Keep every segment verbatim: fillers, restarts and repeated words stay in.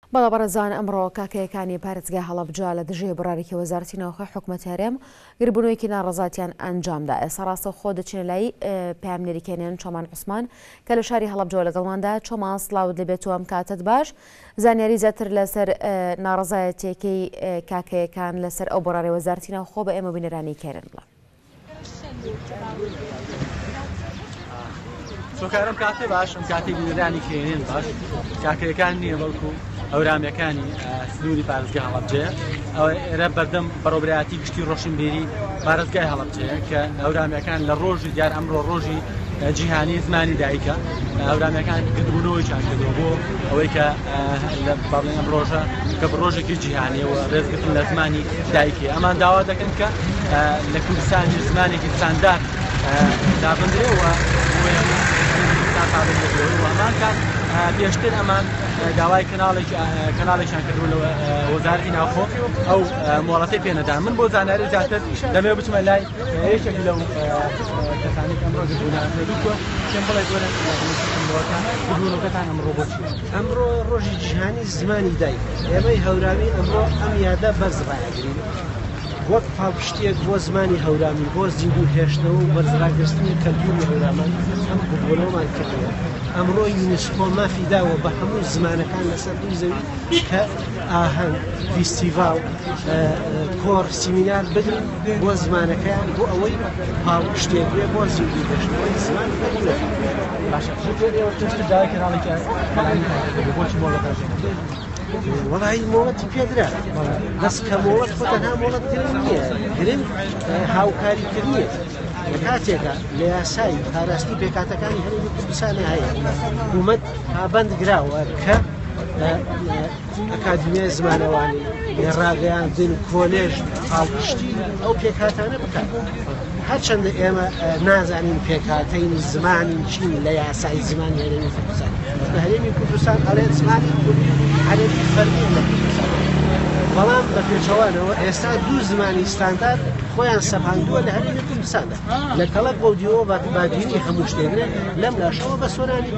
بەڵام بەڕێزان ئەمڕۆ کاکەیەکانی پارێزگای هەڵەبجە لە دژەی بڕارێکی وەزارەتی ناوخۆی حکومەت هەرێم گربوونەوەیەکی ناڕەزاتیان ئەنجامدا. ئێستا ڕاستە خۆ دەچێنە لای پامنێریکێنێن چۆمان عوسمان کە لە شاری هەڵەبجەوە لەگەڵماندا. چۆمان سڵاوت لەبێتەوە ئەم کاتت باش، زانیاری زیاتر لەسەر ناڕەزایەتیەکەی کاکەیەکان لەسەر ئەو بڕارەی وەزارەتی ناوخۆ بە ئێمە بینەرانی کێرن بڵێ. سۆکارم کاتێ باش، ئەم کاتێک بینەرانی کێنێن باش، کاکەیەکان نییە بەڵکو ئەورامیەکانی سنووری پارێزگای هەڵەبجەیە. ئەوە ئێرە بەردەم بەڕێوەبەرایەتی گشتی ڕۆشنبیری پارێزگای هەڵەبجەیە کە ئەورامیەکان لە ڕۆژی دیار ئەمڕۆ ڕۆژی جیهانی زمانی دایکە. ئەورامیەکان گرتبوونەوەیان کردووە بۆ ئەوەی کە لە بەڵێن ئەم ڕۆژە کە ڕۆژێکی جیهانیەوە ڕێزگرتن لە زمانی دایکی. ئەمان داوا دەکەن کە لە کوردستانی زمانێکی ساندار دابدرێەوە ئەمان کات پێشتر ئەمان داوای کەناڵێکیان کردو لە وەزارەتی ناوخۆ ئەو مۆڵەتەی پێنەدا. من بۆ زانیاری زیاتر دەمێ بچمە لای یەکێک لەو کەسانی کە ئەمڕۆ گرتبوونەوە پێم بڵێ گۆرە گرتبوونەوەکەتان ئەمڕۆ بۆچی؟ ئەمڕۆ ڕۆژی جیهانی زمانی دایک، ئێمەی هەورامی ئەمڕۆ ئەم یادە بەرز ڕایگرین وەک پاڵپشتێک بۆ زمانی هەورامی، بۆ زیندوو هێشتنەوە و بەرزڕاگرستنی کەلتوری هەورامان ئەم گرتبوونەوەمان کردووە. ئەمڕۆ یونسکۆ مافی داوە بە هەموو زمانەکان لەسەر دوو زەوی کە ئاهەنگ، فیستیڤاڵ، کۆڕ، سیمینار بدرن بۆ زمانەکەیان بۆ ئەوەی پاڵپشتێک بێ بۆ زیندوو هێشتنەوەی زمان بەگوڵەکان. باشە ئێوە پێشتر داوای کەناڵێکی بۆچی مۆڵەتەکەن؟ وەڵی مۆڵەتی پێدرا، بەس کە مۆڵەت خۆ تەنها مۆڵەت گرنگ نییە، گرنگ هاوکاریکردنیە. لە کاتێکە لە یاسای پاراستنی پێکاتەکانی هەرێمی کوردستانی هەیە حکوومەت پابەند گراوە کە ئەکادمیای زمانەوانی ڕاگەیاندن کۆلێژ پاڵپشتی ئەو پێکاتانە بکات. هەرچەندە ئێمە نازانین پێکاتەین زمانین چین لە یاسای زمانی هەرێمی کوردستان، لە هەرێمی کوردستان ئەڵێن زمانی کوردی عەرەبی فەرمی لە کوردستان، بەڵام بە پێچەوانەوە ئێستا دوو زمانی ستاندار خۆیان سەپاندووە لە هەرێمی کوردستاندا. لە کەڵک بۆ دیەوە بابینی هەموو شتێگرێت لەم لاشەوە بە سۆرانی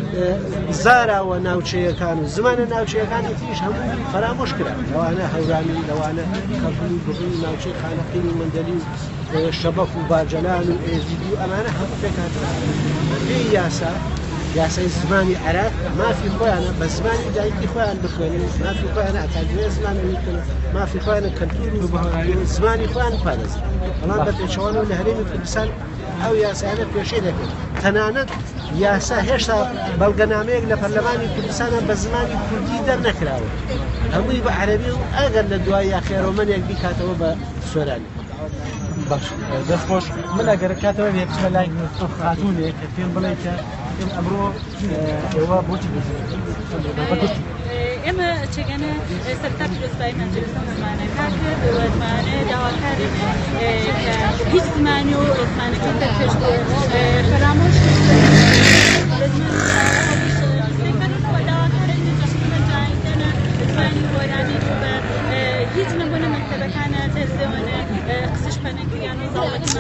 زاراوە ناوچەیەکان و زمانە ناوچەیەکانی تریش هەموو فەرامۆش کرا. لەوانە هەورامی، لەوانە کەبوو بڕووی ناوچەی خانەقینی مندەلی و شەبەخ و باجەلان و ئێزیدی و ئەمانە هەموو پێکاتەکان پێی یاسا یاسای زمانی عێراق مافی خۆیانە بە زمانی دایکی خۆیان بخوێنن، مافی خۆیانە ئەکادمیای زمانەوەی بکەن، مافی خۆیانە کەلتور و زمانی خۆیان پارێزن. بەڵام بە پێچەوانەوە لە هەرێمی کوردستان ئەو یاسایانە پێشەی دەکەن. تەنانەت یاسا هێشتا بەڵگەنامەیەک لە پەرلەمانی کوردستانە بە زمانی کوردی دەرنەکراوە، هەمووی بە عەرەبی و ئەگەر لە دوای یاخێڕۆمەنێک بیکاتەوە بە سۆرانی. باش دەستخۆش، من ئەگەر کاتەوە بێ بچمە لای خاتوونێک کە پێم بڵێ کە ئەمڕۆ ئێوە بۆچی بێت؟ ئێمە چگەنە سەرتا پیرۆزباییمان جلسەم زمانەکە کرد و زمانە داواکاری هیچ زمانی و زمانەکە دەرپێش خەرامۆش هیچ نەبوونە مەکتەبەکانە دەستەوەنە قسەش پەنەگریان و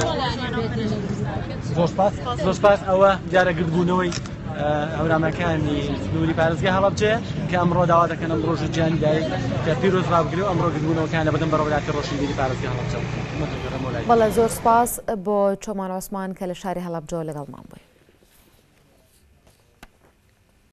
زۆر سپاس زۆر سپاس. ئەوە دیارە گرتبوونەوەی ئەورامەکانی سنووری پارێزگای هەڵەبجەیە کە ئەمڕۆ داوا دەکەن ئەم ڕۆژی جیهانی دایک کە پیرۆز ڕابگرێ و ئەمڕۆ گرتبوونەوەکان لە بەردەم بەڕێوەبەراتی ڕۆشنبیری پارێزگای هەڵەبجە. بەڵێ زۆر سپاس بۆ چۆمان عوسمان کە لە شاری هەڵەبجەوە لەگەڵمان بووی.